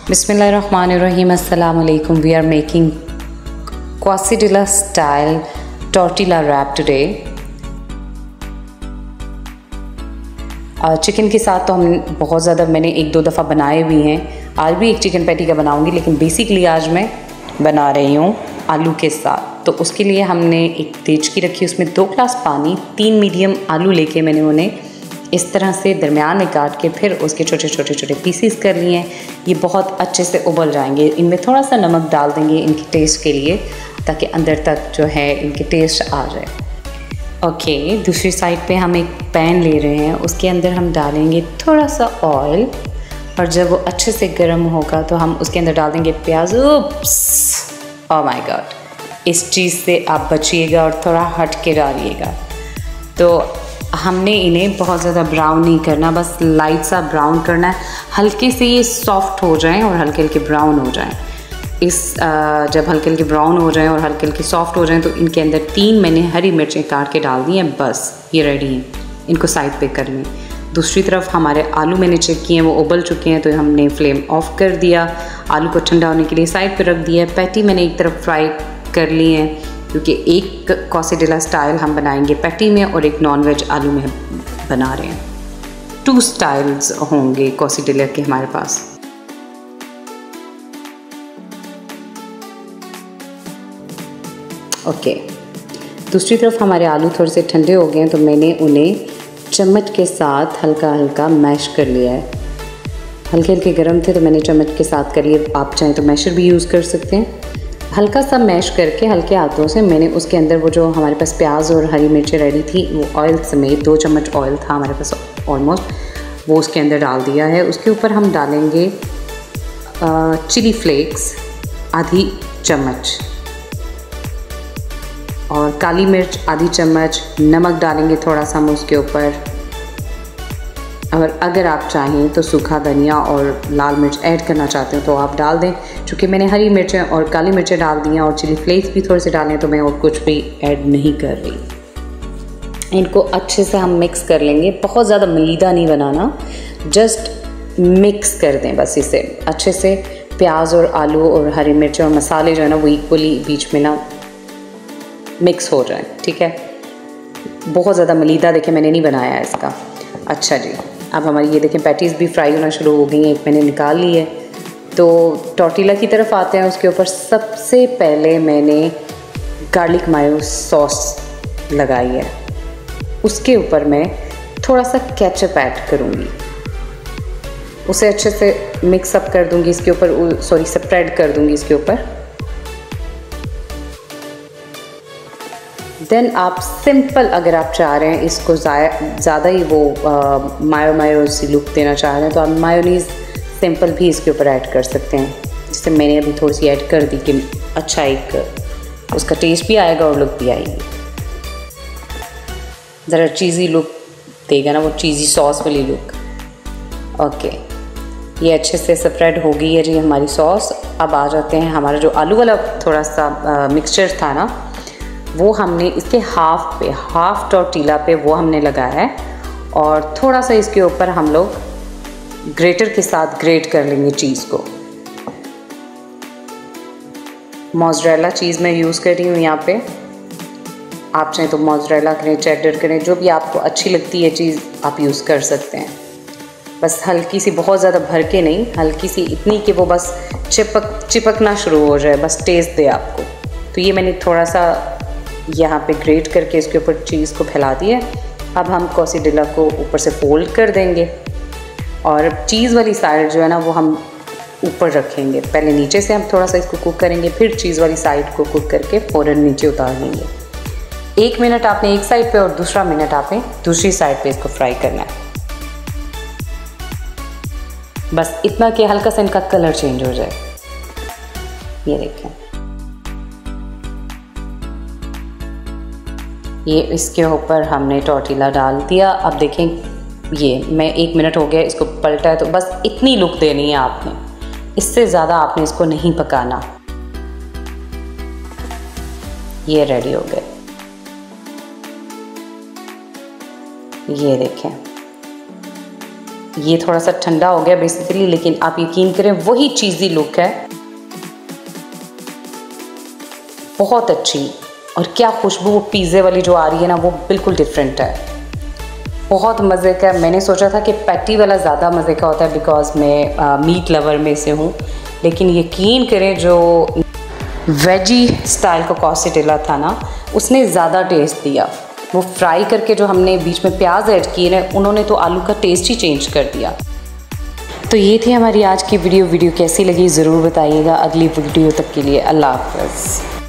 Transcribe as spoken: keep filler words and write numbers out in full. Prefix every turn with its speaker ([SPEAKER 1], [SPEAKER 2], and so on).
[SPEAKER 1] Bismillahirrahmanirrahim. Assalamu alaikum. We are making quesadilla style tortilla wrap today. Chicken के साथ तो हम बहुत ज़्यादा मैंने एक दो दफ़ा बनाए हुए हैं। आज भी एक चिकन पैटी का बनाऊंगी, लेकिन बेसिकली आज मैं बना रही हूँ आलू के साथ। तो उसके लिए हमने एक देचकी रखी, उसमें दो ग्लास पानी, तीन मीडियम आलू लेके मैंने उन्हें इस तरह से दरमियान में काट के फिर उसके छोटे छोटे छोटे पीसीस कर लिए हैं। ये बहुत अच्छे से उबल जाएंगे। इनमें थोड़ा सा नमक डाल देंगे इनके टेस्ट के लिए, ताकि अंदर तक जो है इनके टेस्ट आ जाए। ओके, दूसरी साइड पे हम एक पैन ले रहे हैं, उसके अंदर हम डालेंगे थोड़ा सा ऑयल, और जब वो अच्छे से गर्म होगा तो हम उसके अंदर डाल देंगे प्याज। उप्स, ओह माय गॉड, इस चीज़ से आप बचिएगा और थोड़ा हट के डालिएगा। तो हमने इन्हें बहुत ज़्यादा ब्राउन नहीं करना, बस लाइट सा ब्राउन करना है, हल्के से ये सॉफ्ट हो जाएं और हल्के हल्के ब्राउन हो जाएं। इस जब हल्के हल्के ब्राउन हो जाएं और हल्के हल्के सॉफ्ट हो जाएं तो इनके अंदर तीन मैंने हरी मिर्चें काट के डाल दी हैं। बस ये रेडी हैं, इनको साइड पे कर लें। दूसरी तरफ हमारे आलू मैंने चेक किए हैं, वो उबल चुके हैं, तो हमने फ्लेम ऑफ कर दिया। आलू को ठंडा होने के लिए साइड पर रख दिया। पैटी मैंने एक तरफ फ्राई कर ली है, क्योंकि एक क्वेसाडिला स्टाइल हम बनाएंगे पैटी में और एक नॉन वेज आलू में बना रहे हैं। टू स्टाइल्स होंगे क्वेसाडिला के हमारे पास। ओके, दूसरी तरफ हमारे आलू थोड़े से ठंडे हो गए हैं, तो मैंने उन्हें चम्मच के साथ हल्का हल्का मैश कर लिया है। हल्के हल्के गर्म थे तो मैंने चम्मच के साथ कर लिए। आप चाहें तो मैशर भी यूज़ कर सकते हैं। हल्का सा मैश करके हल्के हाथों से मैंने उसके अंदर वो जो हमारे पास प्याज और हरी मिर्चें रेडी थी, वो ऑयल समेत दो चम्मच ऑयल था हमारे पास ऑलमोस्ट, वो उसके अंदर डाल दिया है। उसके ऊपर हम डालेंगे चिली फ्लेक्स आधी चम्मच, और काली मिर्च आधी चम्मच, नमक डालेंगे थोड़ा सा हम उसके ऊपर, और अगर आप चाहें तो सूखा धनिया और लाल मिर्च ऐड करना चाहते हो तो आप डाल दें। चूँकि मैंने हरी मिर्चें और काली मिर्चें डाल दी हैं और चिली फ्लेक्स भी थोड़े से डालें, तो मैं और कुछ भी ऐड नहीं कर रही। इनको अच्छे से हम मिक्स कर लेंगे। बहुत ज़्यादा मलीदा नहीं बनाना, जस्ट मिक्स कर दें बस इसे अच्छे से। प्याज और आलू और हरी मिर्च और मसाले जो है ना वो इक्वली बीच में ना मिक्स हो जाए, ठीक है। बहुत ज़्यादा मलीदा देखिए मैंने नहीं बनाया है इसका। अच्छा जी, अब हमारी ये देखें पैटीज़ भी फ्राई होना शुरू हो गई हैं, एक मैंने निकाल ली है। तो टॉर्टिला की तरफ आते हैं। उसके ऊपर सबसे पहले मैंने गार्लिक मायो सॉस लगाई है, उसके ऊपर मैं थोड़ा सा केचप ऐड करूँगी, उसे अच्छे से मिक्स अप कर दूँगी इसके ऊपर, सॉरी स्प्रेड कर दूँगी इसके ऊपर। देन आप सिंपल, अगर आप चाह रहे हैं इसको ज़्यादा ही वो मायो मायो सी लुक देना चाह रहे हैं, तो आप मायोनीज़ सिंपल भी इसके ऊपर ऐड कर सकते हैं। जिससे मैंने अभी थोड़ी सी ऐड कर दी कि अच्छा एक उसका टेस्ट भी आएगा और लुक भी आएगी। ज़रा चीज़ी लुक देगा ना वो, चीज़ी सॉस वाली लुक। ओके, ये अच्छे से स्प्रेड हो गई है जी हमारी सॉस। अब आ जाते हैं हमारा जो आलू वाला थोड़ा सा मिक्सचर था ना, वो हमने इसके हाफ पे, हाफ टॉर्टिला पे वो हमने लगाया है, और थोड़ा सा इसके ऊपर हम लोग ग्रेटर के साथ ग्रेट कर लेंगे चीज़ को। मोज़रेला चीज़ मैं यूज़ कर रही हूँ यहाँ पे। आप चाहें तो मोज़रेला करें, चेडर करें, जो भी आपको अच्छी लगती है चीज़ आप यूज़ कर सकते हैं। बस हल्की सी, बहुत ज़्यादा भर के नहीं, हल्की सी इतनी कि वो बस चिपक चिपकना शुरू हो जाए, बस टेस्ट दे आपको। तो ये मैंने थोड़ा सा यहाँ पे ग्रेट करके इसके ऊपर चीज़ को फैला दिया। अब हम क्वेसाडिला को ऊपर से फोल्ड कर देंगे, और चीज़ वाली साइड जो है ना वो हम ऊपर रखेंगे। पहले नीचे से हम थोड़ा सा इसको कुक करेंगे, फिर चीज़ वाली साइड को कुक करके फ़ौरन नीचे उतार लेंगे। एक मिनट आपने एक साइड पे और दूसरा मिनट आपने दूसरी साइड पे इसको फ्राई करना है। बस इतना कि हल्का सा इनका कलर चेंज हो जाए। ये देखें, ये इसके ऊपर हमने टॉर्टिला डाल दिया। अब देखें, ये मैं एक मिनट हो गया इसको पलटा है, तो बस इतनी लुक देनी है आपने, इससे ज़्यादा आपने इसको नहीं पकाना। ये रेडी हो गए। ये देखें, ये थोड़ा सा ठंडा हो गया बेसिकली, लेकिन आप यकीन करें वही चीज़ी लुक है, बहुत अच्छी। और क्या खुशबू वो पिज़्ज़े वाली जो आ रही है ना, वो बिल्कुल डिफरेंट है, बहुत मज़े का। मैंने सोचा था कि पैटी वाला ज़्यादा मज़े का होता है बिकॉज़ मैं आ, मीट लवर में से हूँ, लेकिन यकीन करें जो वेजी स्टाइल का कॉस्टेला था ना, उसने ज़्यादा टेस्ट दिया। वो फ्राई करके जो हमने बीच में प्याज ऐड किए ना, उन्होंने तो आलू का टेस्ट ही चेंज कर दिया। तो ये थी हमारी आज की वीडियो वीडियो कैसी लगी ज़रूर बताइएगा। अगली वीडियो तक के लिए अल्लाह हाफ़िज़।